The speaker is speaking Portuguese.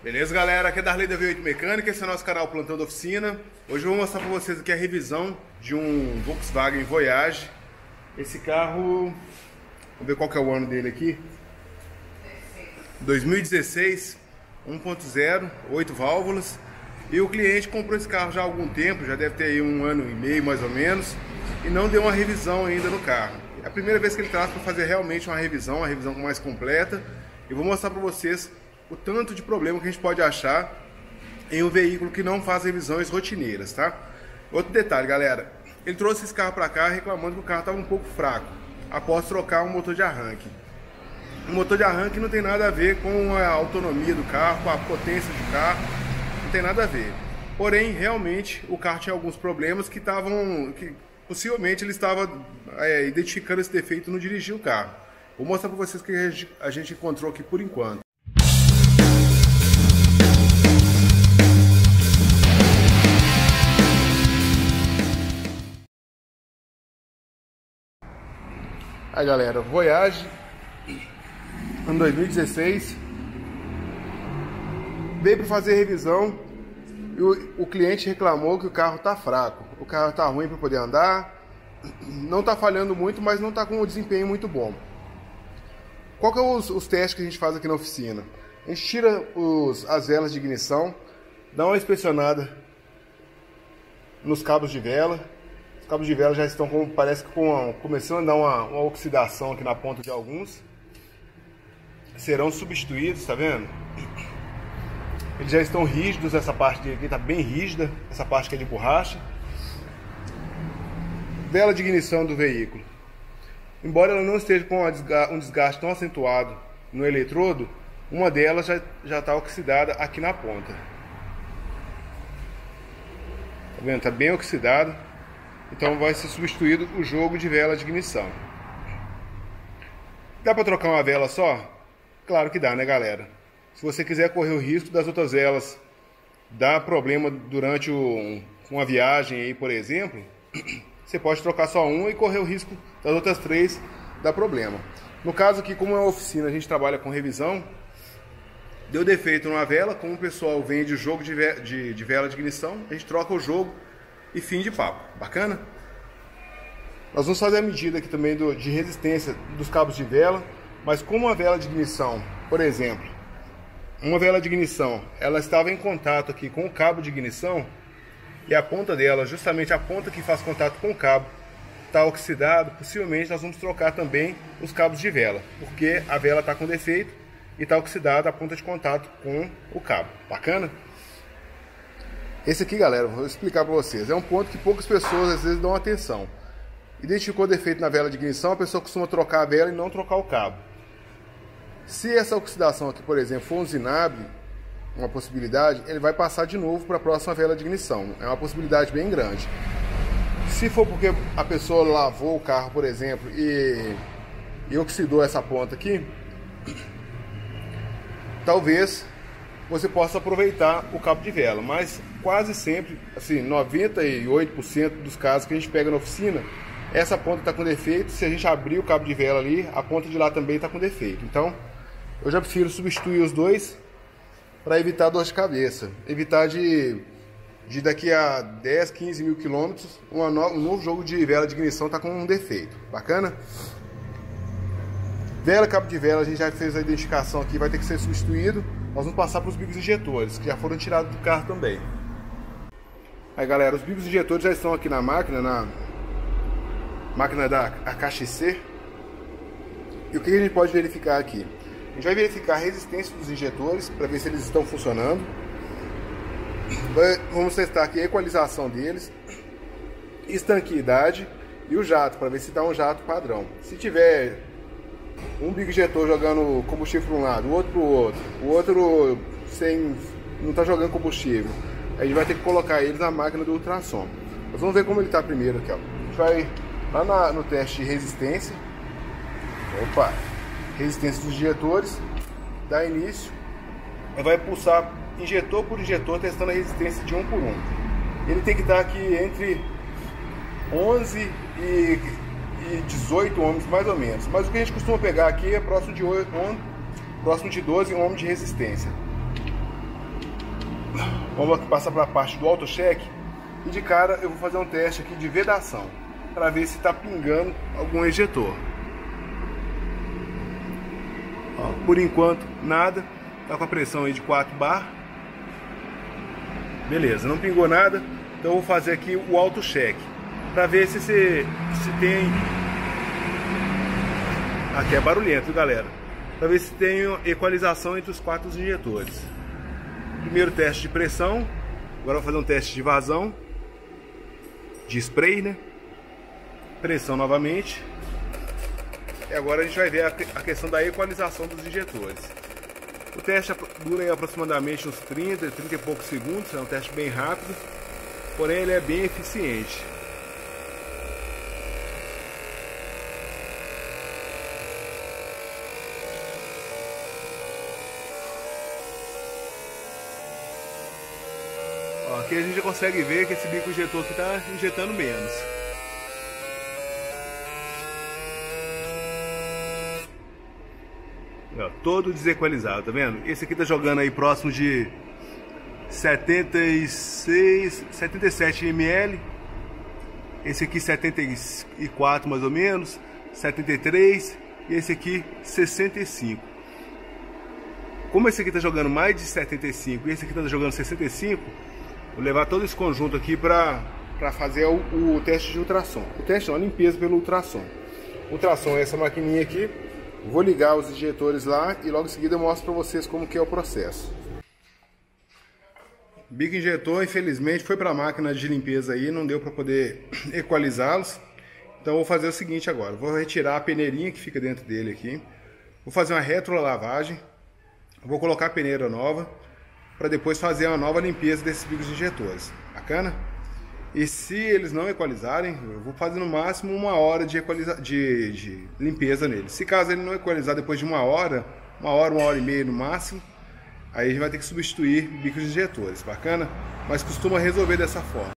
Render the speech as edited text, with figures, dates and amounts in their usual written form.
Beleza, galera? Aqui é Darley da V8 Mecânica, esse é o nosso canal Plantão da Oficina. Hoje eu vou mostrar para vocês aqui a revisão de um Volkswagen Voyage. Esse carro, vamos ver qual que é o ano dele aqui. 2016, 1.0, 8 válvulas. E o cliente comprou esse carro já há algum tempo, já deve ter aí 1 ano e meio mais ou menos, e não deu uma revisão ainda no carro. É a primeira vez que ele traz para fazer realmente uma revisão mais completa. E vou mostrar para vocês o tanto de problema que a gente pode achar em um veículo que não faz revisões rotineiras, tá? Outro detalhe, galera, ele trouxe esse carro para cá reclamando que o carro estava um pouco fraco, após trocar um motor de arranque. O motor de arranque não tem nada a ver com a autonomia do carro, com a potência do carro, não tem nada a ver. Porém, realmente, o carro tinha alguns problemas que possivelmente ele estava identificando esse defeito no dirigir o carro. Vou mostrar para vocês o que a gente encontrou aqui por enquanto. Aí, galera, Voyage, ano 2016, veio para fazer revisão e o cliente reclamou que o carro tá fraco, o carro tá ruim para poder andar, não tá falhando muito, mas não tá com um desempenho muito bom. Qual que é os testes que a gente faz aqui na oficina? A gente tira as velas de ignição, dá uma inspecionada nos cabos de vela. Os cabos de vela já estão, parece que começando a dar uma oxidação aqui na ponta de alguns. Serão substituídos, tá vendo? Eles já estão rígidos, essa parte aqui está bem rígida, essa parte que é de borracha. Vela de ignição do veículo. Embora ela não esteja com um desgaste tão acentuado no eletrodo, uma delas já está oxidada aqui na ponta. Tá vendo? Está bem oxidada. Então vai ser substituído o jogo de vela de ignição. Dá para trocar uma vela só? Claro que dá, né, galera? Se você quiser correr o risco das outras velas dar problema durante uma viagem aí, por exemplo, você pode trocar só uma e correr o risco das outras 3 dar problema. No caso aqui, como é uma oficina, a gente trabalha com revisão, deu defeito numa vela, como o pessoal vende o jogo de vela de ignição, a gente troca o jogo e fim de papo. Bacana? Nós vamos fazer a medida aqui também de resistência dos cabos de vela, mas como a vela de ignição, por exemplo, uma vela de ignição, ela estava em contato aqui com o cabo de ignição e a ponta dela, justamente a ponta que faz contato com o cabo, está oxidado, possivelmente nós vamos trocar também os cabos de vela, porque a vela está com defeito e está oxidada a ponta de contato com o cabo. Bacana? Esse aqui, galera, vou explicar para vocês. É um ponto que poucas pessoas às vezes dão atenção. Identificou defeito na vela de ignição, a pessoa costuma trocar a vela e não trocar o cabo. Se essa oxidação aqui, por exemplo, for um zinabre, uma possibilidade, ele vai passar de novo para a próxima vela de ignição. É uma possibilidade bem grande. Se for porque a pessoa lavou o carro, por exemplo, e oxidou essa ponta aqui, talvez você possa aproveitar o cabo de vela, mas quase sempre, assim, 98% dos casos que a gente pega na oficina, essa ponta está com defeito. Se a gente abrir o cabo de vela ali, a ponta de lá também está com defeito. Então, eu já prefiro substituir os dois para evitar dor de cabeça, evitar de daqui a 10, 15 mil quilômetros, um novo jogo de vela de ignição está com um defeito. Bacana? Vela, cabo de vela, a gente já fez a identificação aqui, vai ter que ser substituído. Nós vamos passar para os bicos injetores, que já foram tirados do carro também. Aí, galera, os bicos injetores já estão aqui na máquina da AKXC. E o que a gente pode verificar aqui? A gente vai verificar a resistência dos injetores, para ver se eles estão funcionando. Vamos testar aqui a equalização deles, estanqueidade e o jato, para ver se dá um jato padrão. Se tiver um bico injetor jogando combustível para um lado, o outro para o outro não está jogando combustível, a gente vai ter que colocar eles na máquina do ultrassom. Nós vamos ver como ele está primeiro aqui, ó. A gente vai lá no teste de resistência. Opa! Resistência dos injetores, dá início, vai pulsar injetor por injetor, testando a resistência de um por um. Ele tem que estar aqui entre 11 e 18 ohms mais ou menos, mas o que a gente costuma pegar aqui é próximo de 12 ohms de resistência. Vamos aqui passar para a parte do auto-check. E de cara eu vou fazer um teste aqui de vedação, para ver se está pingando algum ejetor. Ó, por enquanto nada, tá com a pressão aí de 4 bar. Beleza, não pingou nada. Então eu vou fazer aqui o auto-check para ver se tem... Aqui é barulhento, galera. Para ver se tem equalização entre os 4 injetores. Primeiro teste de pressão. Agora eu vou fazer um teste de vazão, de spray, né? Pressão novamente. E agora a gente vai ver a questão da equalização dos injetores. O teste dura aí aproximadamente uns 30 e poucos segundos. É um teste bem rápido, porém ele é bem eficiente. Ó, aqui a gente já consegue ver que esse bico injetor aqui está injetando menos. Ó, todo desequalizado, tá vendo? Esse aqui tá jogando aí próximo de 77 ml. Esse aqui 74 mais ou menos, 73 e esse aqui 65. Como esse aqui tá jogando mais de 75 e esse aqui tá jogando 65, vou levar todo esse conjunto aqui para fazer o teste de ultrassom. O teste não, a limpeza pelo ultrassom. O ultrassom é essa maquininha aqui. Vou ligar os injetores lá e logo em seguida eu mostro para vocês como que é o processo. Bico injetor, infelizmente, foi para a máquina de limpeza aí, não deu para poder equalizá-los. Então eu vou fazer o seguinte agora, vou retirar a peneirinha que fica dentro dele aqui. Vou fazer uma retrolavagem, vou colocar a peneira nova, para depois fazer uma nova limpeza desses bicos injetores. Bacana? E se eles não equalizarem, eu vou fazer no máximo 1 hora de limpeza neles. Se caso ele não equalizar depois de 1 hora, 1 hora e meia no máximo, aí a gente vai ter que substituir bicos injetores. Bacana? Mas costuma resolver dessa forma.